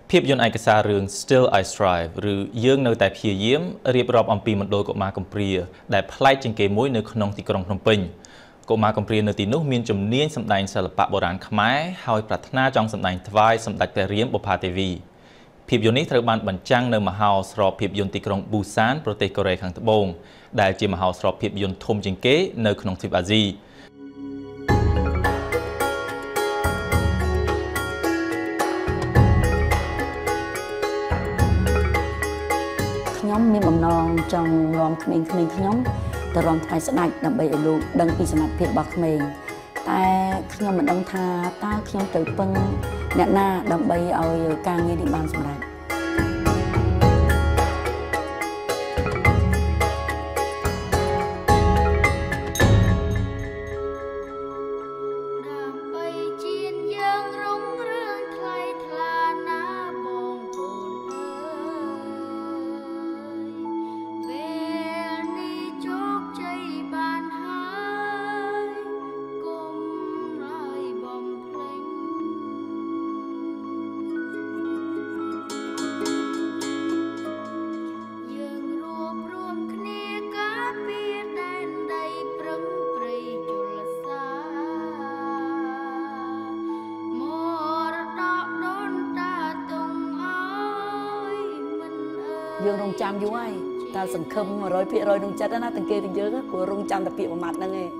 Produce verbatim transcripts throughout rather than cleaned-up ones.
ភាពយន្តឯកសាររឿង Still I Strive ឬយើងនៅតែព្យាយាមរៀបរាប់អំពីមណ្ឌលកុមារកំព្រាដែលប្លែកជាងគេមួយនៅក្នុងទីក្រុងភ្នំពេញកុមារកំព្រានៅទីនោះមានជំនាញសម្ដែងសិល្បៈបុរាណខ្មែរហើយប្រាថ្នាចង់សម្ដែងថ្វាយសម្ដេចព្រះរាមបុប្ផាទេវីភាពយន្តនេះត្រូវបានបញ្ចាំងនៅមហោស្រពភាពយន្តទីក្រុងប៊ូសានប្រទេសកូរ៉េខាងត្បូងដែលជាមហោស្រពភាពយន្តធំជាងគេនៅក្នុងទ្វីបអាស៊ីខ្ញុំមានបំណងចង់នាំក្មេងៗខ្ញុំទៅរំថ្វាយស្ដេចដើម្បីឲ្យលោកដឹងពីសមត្ថភាពរបស់ក្មេងតែខ្ញុំមិនដឹងថាតើខ្ញុំទៅពឹងអ្នកណាដើម្បីឲ្យការងារនេះបានសម្រេចយើងរងចាំយូរហើយតែសង្ឃឹម một trăm phần trăm ក្នុងចិត្តណាទាំងគេទាំងយើងព្រោះរងចាំតែពាក្យមួយម៉ាត់ហ្នឹងឯង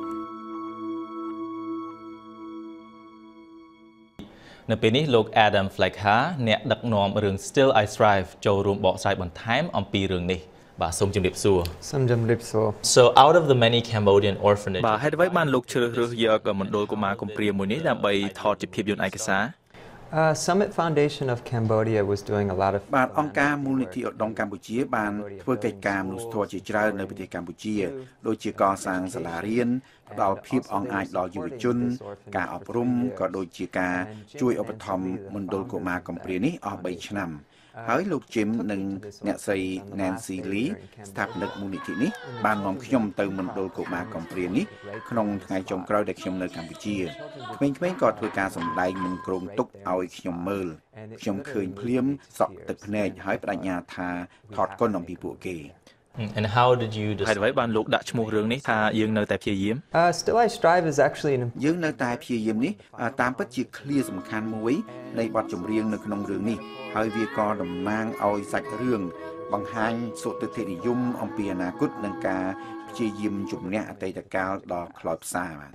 នៅពេលនេះលោក Adam Flecker អ្នកដឹកនាំរឿង Still I Strive ចូលរួមបកស្រាយបន្ថែមអំពីរឿងនេះបាទសូមជម្រាបសួរសូមជម្រាបសួរ So out of the many Cambodian orphanages បាទហេតុអ្វីបានលោកជ្រើសរើសយកមណ្ឌលកុមារកំព្រាមួយនេះដើម្បីថតជាភាពយន្តឯកសារ Uh, Summit Foundation of Cambodia was doing a lot of បាទអង្គការមូលនិធិឧត្តមកម្ពុជាបានធ្វើកិច្ចការមនុស្សធម៌ជាច្រើននៅប្រទេសកម្ពុជាដូចជាកសាងសាលារៀនផ្ដល់ភាពអង់អាចដល់យុវជនការអប់រំក៏ដូចជាការជួយឧបត្ថម្ភមណ្ឌលកុមារកំព្រានេះអស់បីឆ្នាំហើយលោក Jim និងអ្នកស្រី Nancy Lee ស្ថាបនិកមូលនិធិនេះបាននាំខ្ញុំទៅមណ្ឌលកុមារកំព្រានេះក្នុងថ្ងៃចុងក្រោយដែលខ្ញុំនៅកម្ពុជាក្មេងៗក៏ធ្វើការសម្ដែងមិនគ្រោងទុកឲ្យខ្ញុំមើលខ្ញុំឃើញភ្លាមសក់ទឹកភ្នែកហើយបដិញ្ញាថាថតគុណអំពីពួកគេ And how did you decide ហើយបានលោកដាក់ឈ្មោះរឿងនេះថាយើងនៅតែព្យាយាម Uh Still I Strive is actually an យើងនៅតែព្យាយាមនេះតាមពិតជាឃ្លាសំខាន់មួយនៃបទចម្រៀងនៅក្នុងរឿងនេះហើយវាក៏តំណាងឲ្យសាច់រឿងបង្ហាញសុទិដ្ឋិនិយមអំពីអនាគតនិងការព្យាយាមជំនះអតីតកាលដល់ខ្លោចផ្សាបាទ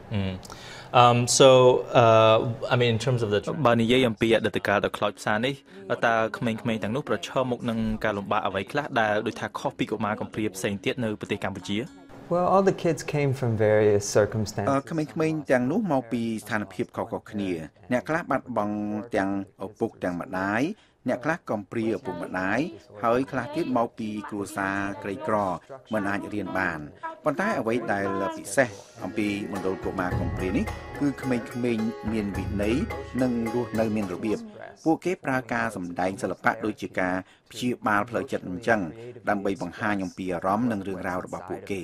Um so uh I mean in terms of the បើនិយាយអំពីអតីតកាលដល់ខ្លោចផ្សានេះតើក្មេងៗទាំងនោះប្រឈមមុខនឹងការលំបាកអ្វីខ្លះដែលដូចថាខុសពីកុមារកំព្រាផ្សេងទៀតនៅប្រទេសកម្ពុជា Well all the kids came from various circumstances ក្មេងៗទាំងនោះមកពីស្ថានភាពខុសៗគ្នាអ្នកខ្លះបាត់បង់ទាំងឪពុកទាំងម្ដាយអ្នកខ្លះកំព្រាឪពុកម្ដាយហើយខ្លះទៀតមកពីគ្រួសារក្រីក្រមិនអាចរៀនបានប៉ុន្តែអ្វីដែលពិសេសអំពីមណ្ឌលកុមារកំព្រានេះគឺក្មេងៗមានវិន័យនិងរស់នៅមានរបៀបពួកគេប្រើការសម្ដែងសិល្បៈដូចជាការព្យាបាលផ្លូវចិត្តអញ្ចឹងដើម្បីបង្ហាញអំពីអារម្មណ៍និងរឿងរ៉ាវរបស់ពួកគេ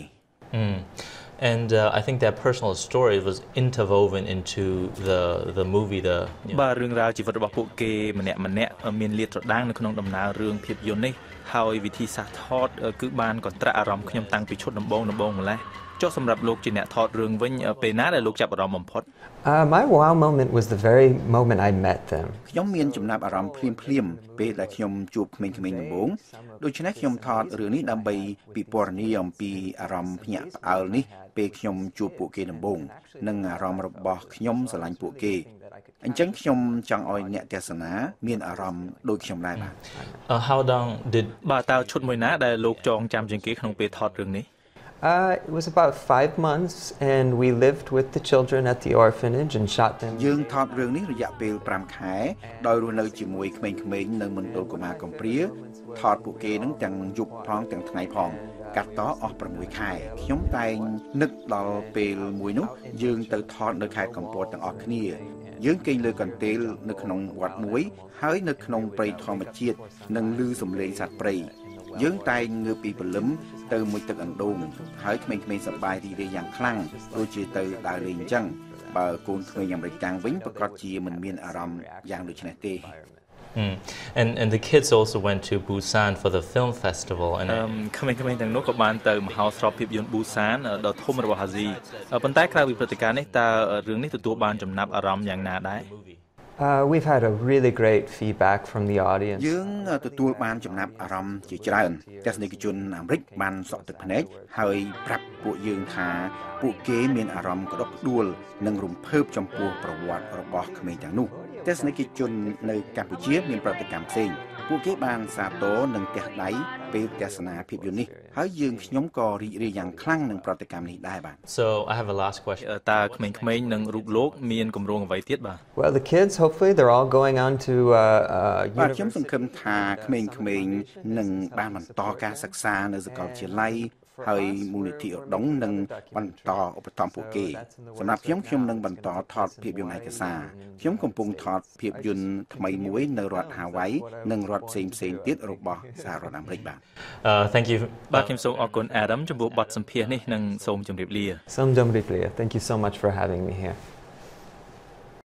And uh, I think that personal story was interwoven into the the movie the បាទរឿងរ៉ាវជីវិតរបស់ពួកគេម្នាក់ម្នាក់មានលាតត្រដាងនៅក្នុងដំណើររឿងភាពយន្តនេះហើយវិធីសាស្ត្រថតគឺបានកន្ត្រាក់អារម្មណ៍ខ្ញុំតាំងពីឈុតដំបូងដំបូងម្ល៉េះចុះសម្រាប់លោកជាអ្នកថតរឿងវិញពេលណាដែលលោកចាប់អារម្មណ៍បំផុត Uh my wow moment was the very moment I met them ខ្ញុំមានចំណាប់អារម្មណ៍ភ្លាមភ្លាមពេលដែលខ្ញុំជួបក្មេងៗដំបូងដូច្នេះខ្ញុំថតរឿងនេះដើម្បីពិពណ៌នាអំពីអារម្មណ៍ភ្ញាក់ផ្អើលនេះពេលខ្ញុំជួបពួកគេដំបូងនិងអារម្មណ៍របស់ខ្ញុំស្រឡាញ់ពួកគេអញ្ចឹងខ្ញុំចង់ឲ្យអ្នកទស្សនាមានអារម្មណ៍ដូចខ្ញុំដែរបាទ How long did បាទតើឈុតមួយណាដែលលោកចងចាំជាងគេក្នុងពេលថតរឿងនេះ Uh it was about five months and we lived with the children at the orphanage and shot them យើងថតរឿងនេះរយៈពេលfiveខែដោយរស់នៅជាមួយក្មេងៗនៅមណ្ឌលកុមារកំព្រាថតពួកគេនឹងទាំងយប់ផងទាំងថ្ងៃផងកាត់តអស់sixខែខ្ញុំតែងនឹកដល់ពេលមួយនោះយើងទៅថតនៅខេត្តកំពតទាំងអស់គ្នាយើងគេងលើកន្ទេលនៅក្នុងវត្តមួយហើយនៅក្នុងព្រៃធម្មជាតិនិងឮសំឡេងសត្វព្រៃយើងតែងងើបពីព្រលឹមទៅមួយទឹកអណ្ដូងហើយក្មេងៗសប្បាយរីករាយយ៉ាងខ្លាំងដូចជាទៅដើរលេងអញ្ចឹងបើកូនក្មេងអាមេរិកកាំងវិញប្រកាសជាមិនមានអារម្មណ៍យ៉ាងដូចនេះទេ Mm. And and the kids also went to Busan for the film festival and ក្មេងៗទាំងនោះក៏បានទៅមហោស្រពភាពយន្ត Busan ដ៏ធំរបស់អាស៊ីប៉ុន្តែក្រៅពីព្រឹត្តិការណ៍នេះតើរឿងនេះទទួលបានចំណាប់អារម្មណ៍យ៉ាងណាដែរ Uh, we've had a really great feedback from the audience. យើងទទួលបានចំណាប់អារម្មណ៍ជាច្រើនទស្សនិកជនអាមេរិកបានសក់ទឹកភ្នែកហើយប្រាប់ពួកយើងថាពួកគេមានអារម្មណ៍ក្តុកក្តួលនិងរំភើបចំពោះប្រវត្តិរបស់ក្មេងទាំងនោះទស្សនិកជននៅកម្ពុជាមានប្រតិកម្មផ្សេងពួកគេបានសាទរនឹងទះដៃពេលទស្សនាភាពយន្តនេះហើយយើងខ្ញុំក៏រីករាយយ៉ាងខ្លាំងនឹងប្រតិកម្មនេះដែរបាទ So I have a last question តើក្មេងៗនឹងរូបលោកមានគម្រោងអ្វីទៀតបាទ Well, the kids, hopefully, they're all going on to uh, uh, បាទខ្ញុំសង្ឃឹមថាក្មេងៗនឹងបានបន្តការសិក្សានៅសាកលវិទ្យាល័យហើយមូលនិធិឧត្តមនឹងបន្តឧបត្ថម្ភពួកគេសម្រាប់ខ្ញុំខ្ញុំនឹងបន្តថតភាពយន្តឯកសារខ្ញុំកំពុងថតភាពយន្តថ្មីមួយនៅរដ្ឋហាវ៉ៃនិងរដ្ឋផ្សេងផ្សេងទៀតរបស់សហរដ្ឋអាមេរិកបាទ Uh thank you បាទខ្ញុំសូមអរគុណ Adam ចំពោះបទសម្ភាសន៍នេះនិងសូមជម្រាបលា Som Dumriplia. Thank you so much for having me here.